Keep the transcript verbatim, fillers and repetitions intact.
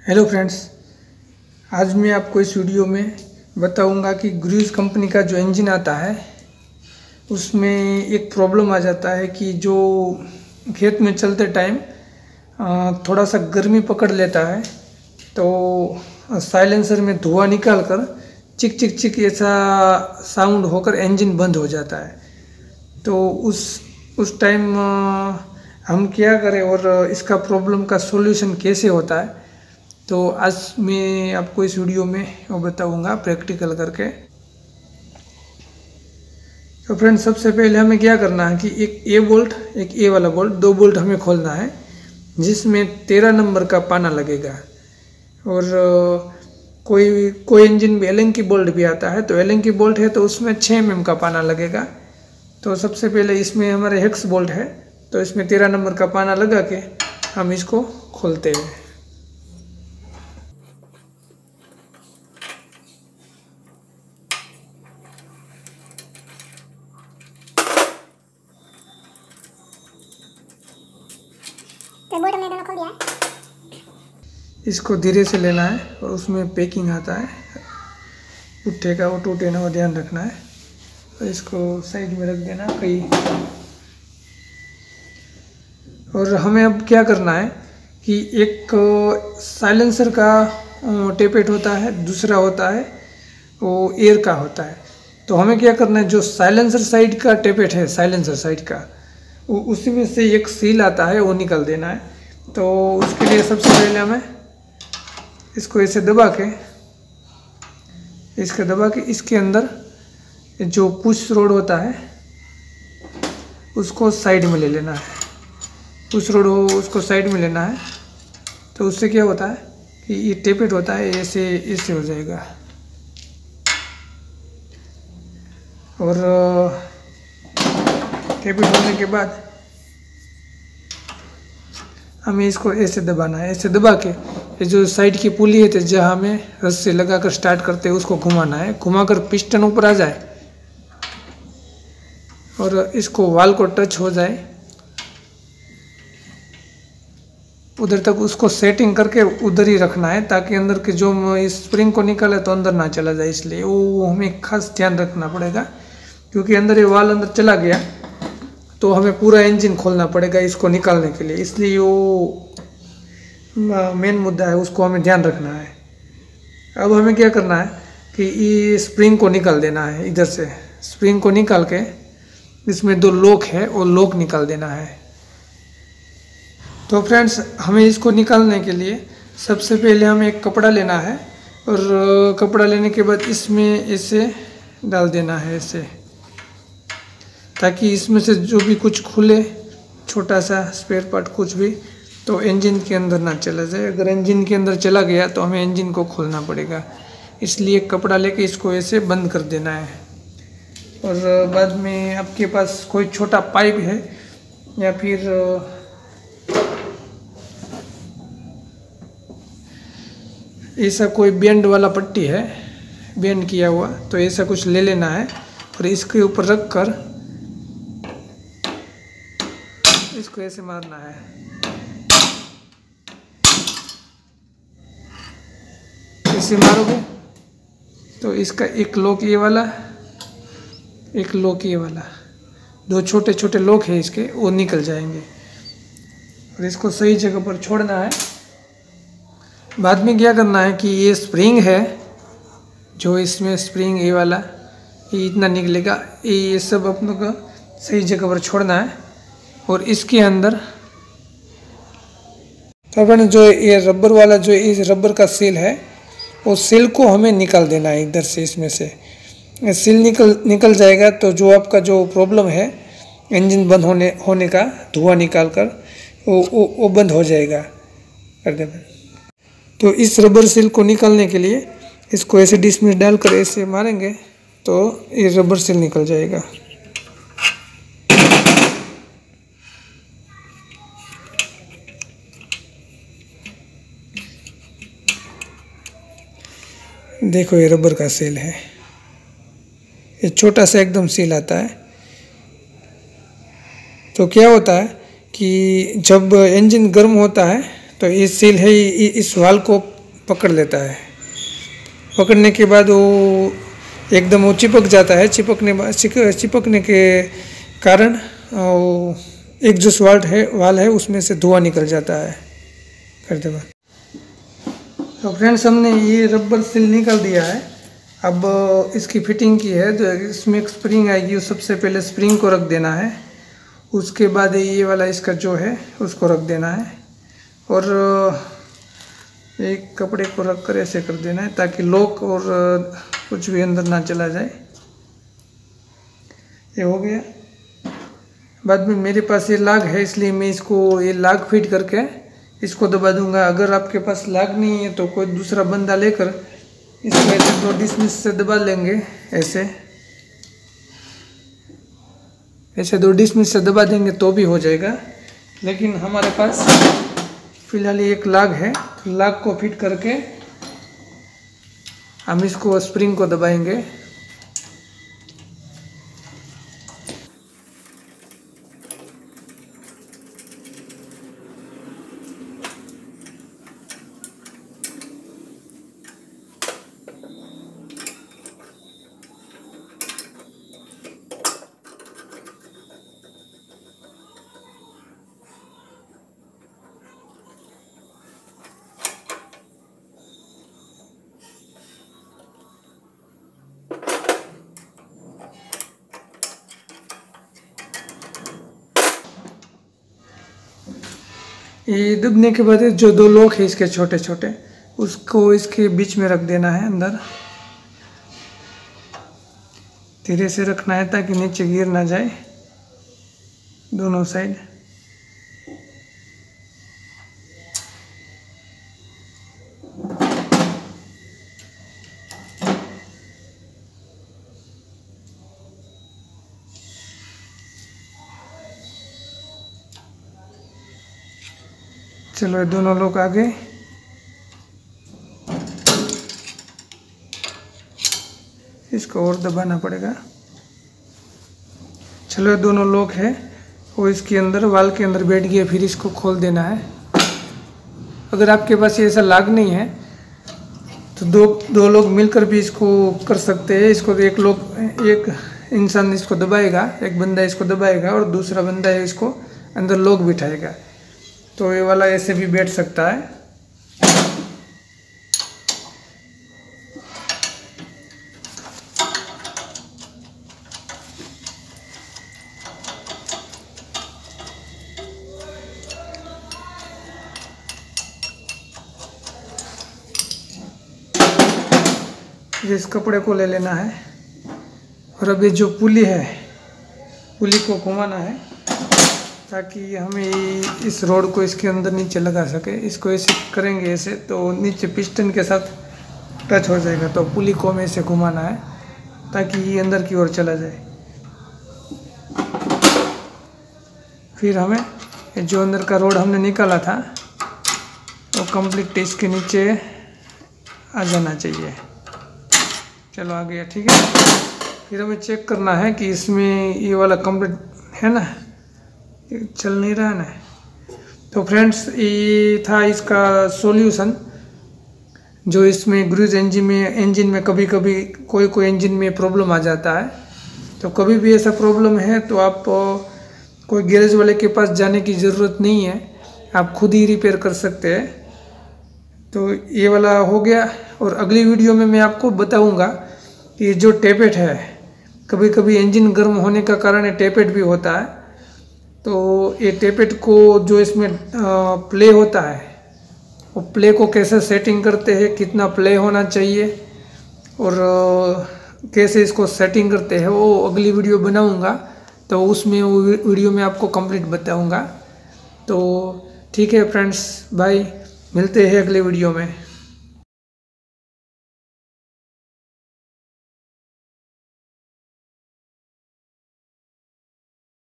Hello friends, आज मैं आपको इस वीडियो में बताऊंगा कि ग्रूज कंपनी का जो इंजन आता है उसमें एक प्रॉब्लम आ जाता है कि जो खेत में चलते टाइम थोड़ा सा गर्मी पकड़ लेता है तो साइलेंसर में धुआं निकाल कर चिक चिक चिक ऐसा साउंड होकर इंजन बंद हो जाता है। तो उस उस टाइम हम क्या करें और इसका प्रॉब्लम का सॉल्यूशन कैसे होता है, तो आज मैं आपको इस वीडियो में वो बताऊंगा प्रैक्टिकल करके। तो फ्रेंड्स, सबसे पहले हमें क्या करना है कि एक ए बोल्ट एक ए वाला बोल्ट दो बोल्ट हमें खोलना है जिसमें तेरह नंबर का पाना लगेगा। और कोई कोई इंजन में एलन की बोल्ट भी आता है, तो एलन की बोल्ट है तो उसमें छः एम एम का पाना लगेगा। तो सबसे पहले इसमें हमारे हेक्स बोल्ट है तो इसमें तेरह नंबर का पाना लगा के हम इसको खोलते हैं। तो बोल्ट हमने दोनों खोल दिया है। इसको धीरे से लेना है और उसमें पैकिंग आता है, उठेगा वो टूटे ना, वो ध्यान रखना है। तो इसको साइड में रख देना कहीं। और हमें अब क्या करना है कि एक साइलेंसर का टेपेट होता है, दूसरा होता है वो एयर का होता है। तो हमें क्या करना है, जो साइलेंसर साइड का टेपेट है, साइलेंसर साइड का उसी में से एक सील आता है वो निकाल देना है। तो उसके लिए सबसे पहले हमें इसको ऐसे दबा के इसके दबा के इसके अंदर जो पुश रोड होता है उसको साइड में ले लेना है। पुश रोड हो उसको साइड में लेना है। तो उससे क्या होता है कि ये टेपेट होता है ऐसे ऐसे हो जाएगा। और टेपेट होने के बाद हमें इसको ऐसे दबाना है। ऐसे दबा के ये जो साइड की पुली है तो जहाँ हमें रस्सी लगाकर स्टार्ट करते हैं उसको घुमाना है। घुमाकर पिस्टन ऊपर आ जाए और इसको वाल को टच हो जाए उधर तक उसको सेटिंग करके उधर ही रखना है, ताकि अंदर के जो स्प्रिंग को निकाले तो अंदर ना चला जाए। इसलिए वो हमें खास ध्यान रखना पड़ेगा, क्योंकि अंदर ये वाल अंदर चला गया तो हमें पूरा इंजन खोलना पड़ेगा इसको निकालने के लिए। इसलिए वो मेन मुद्दा है, उसको हमें ध्यान रखना है। अब हमें क्या करना है कि ये स्प्रिंग को निकाल देना है। इधर से स्प्रिंग को निकाल के इसमें दो लॉक है वो लॉक निकाल देना है। तो फ्रेंड्स, हमें इसको निकालने के लिए सबसे पहले हमें एक कपड़ा लेना है और कपड़ा लेने के बाद इसमें ऐसे डाल देना है ऐसे, ताकि इसमें से जो भी कुछ खुले छोटा सा स्पेयर पार्ट कुछ भी तो इंजन के अंदर ना चला जाए। अगर इंजन के अंदर चला गया तो हमें इंजन को खोलना पड़ेगा। इसलिए कपड़ा लेके इसको ऐसे बंद कर देना है। और बाद में आपके पास कोई छोटा पाइप है या फिर ऐसा कोई बैंड वाला पट्टी है, बैंड किया हुआ, तो ऐसा कुछ ले लेना है और इसके ऊपर रख कर इसको ऐसे मारना है। ऐसे मारोगे तो इसका एक लॉक ये वाला, एक लॉक ये वाला, दो छोटे छोटे लॉक है इसके, वो निकल जाएंगे। और इसको सही जगह पर छोड़ना है। बाद में क्या करना है कि ये स्प्रिंग है, जो इसमें स्प्रिंग ये वाला ये इतना निकलेगा, ये सब अपनों को सही जगह पर छोड़ना है। और इसके अंदर तो अपने जो ये रबर वाला जो इस रबर का सील है वो सील को हमें निकाल देना है इधर से। इसमें से सील निकल निकल जाएगा तो जो आपका जो प्रॉब्लम है इंजन बंद होने होने का धुआं निकाल कर वो वो, वो बंद हो जाएगा कर देना। तो इस रबर सील को निकालने के लिए इसको ऐसे डिश में डालकर ऐसे मारेंगे तो ये रबर सील निकल जाएगा। देखो ये रबर का सील है, ये छोटा सा एकदम सील आता है। तो क्या होता है कि जब इंजन गर्म होता है तो ये सील है इस वाल को पकड़ लेता है। पकड़ने के बाद वो एकदम वो चिपक जाता है। चिपकने चिपकने के कारण वो एक जो वाल्व है वाल है उसमें से धुआं निकल जाता है करते बाद। तो फ्रेंड्स, हमने ये रबर सील निकाल दिया है। अब इसकी फिटिंग की है, तो इसमें एक स्प्रिंग आएगी, उस सबसे पहले स्प्रिंग को रख देना है। उसके बाद ये वाला इसका जो है उसको रख देना है और एक कपड़े को रख कर ऐसे कर देना है ताकि लॉक और कुछ भी अंदर ना चला जाए। ये हो गया। बाद में मेरे पास ये लाग है, इसलिए मैं इसको ये लाग फिट करके इसको दबा दूंगा। अगर आपके पास लाग नहीं है तो कोई दूसरा बंदा लेकर इसको ऐसे दो डिसमिस से दबा लेंगे। ऐसे ऐसे दो डिसमिस से दबा देंगे तो भी हो जाएगा। लेकिन हमारे पास फिलहाल एक लाग है, तो लाग को फिट करके हम इसको स्प्रिंग को दबाएंगे। ये दबने के बाद जो दो लॉक है इसके छोटे छोटे, उसको इसके बीच में रख देना है अंदर। धीरे से रखना है ताकि नीचे गिर ना जाए दोनों साइड। चलो, दोनों लोग आ गए। इसको और दबाना पड़ेगा। चलो, दोनों लोग है वो इसके अंदर वाल के अंदर बैठ गए। फिर इसको खोल देना है। अगर आपके पास ये ऐसा लाग नहीं है तो दो दो लोग मिलकर भी इसको कर सकते हैं। इसको एक लोग एक इंसान इसको दबाएगा, एक बंदा इसको दबाएगा और दूसरा बंदा है इसको अंदर लोग बिठाएगा। तो ये वाला ऐसे भी बैठ सकता है। इस कपड़े को ले लेना है और अब ये जो पुली है, पुली को घुमाना है ताकि हमें इस रोड को इसके अंदर नीचे लगा सके। इसको ऐसे करेंगे ऐसे तो नीचे पिस्टन के साथ टच हो जाएगा। तो पुली को हमें ऐसे घुमाना है ताकि ये अंदर की ओर चला जाए। फिर हमें जो अंदर का रोड हमने निकाला था वो कंप्लीट इसके नीचे आ जाना चाहिए। चलो, आ गया। ठीक है। फिर हमें चेक करना है कि इसमें ये वाला कंप्लीट है ना, चल नहीं रहा ना। तो फ्रेंड्स, ये था इसका सॉल्यूशन। जो इसमें ग्रूज इंजन में इंजन में कभी कभी कोई कोई इंजन में प्रॉब्लम आ जाता है। तो कभी भी ऐसा प्रॉब्लम है तो आप कोई गैरेज वाले के पास जाने की ज़रूरत नहीं है, आप खुद ही रिपेयर कर सकते हैं। तो ये वाला हो गया। और अगली वीडियो में मैं आपको बताऊंगा कि जो टेपेट है, कभी कभी इंजन गर्म होने का कारण ये टेपेट भी होता है। तो ये टेपेट को जो इसमें प्ले होता है वो प्ले को कैसे सेटिंग करते हैं, कितना प्ले होना चाहिए और कैसे इसको सेटिंग करते हैं, वो अगली वीडियो बनाऊंगा। तो उसमें वो वीडियो में आपको कंप्लीट बताऊंगा। तो ठीक है फ्रेंड्स, बाय, मिलते हैं अगले वीडियो में।